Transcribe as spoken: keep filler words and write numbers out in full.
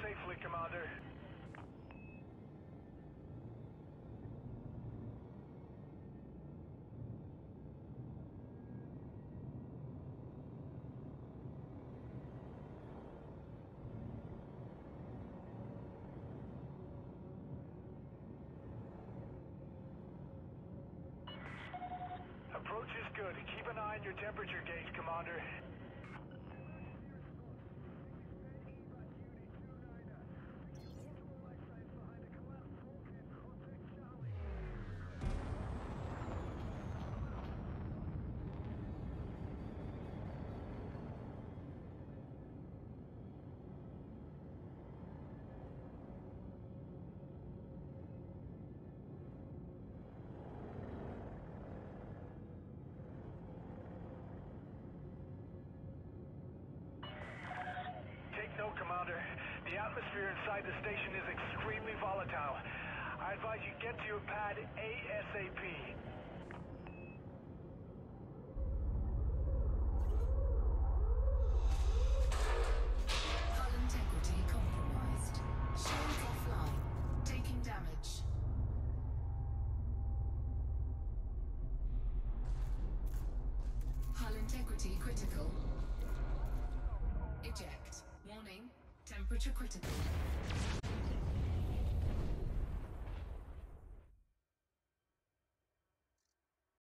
safely, Commander. Approach is good. Keep an eye on your temperature gauge, Commander. Take note, Commander. The atmosphere inside the station is extremely volatile. I advise you get to your pad ASAP. Hull integrity compromised. Shields offline. Taking damage. Hull integrity critical. Eject. Warning. Temperature critical.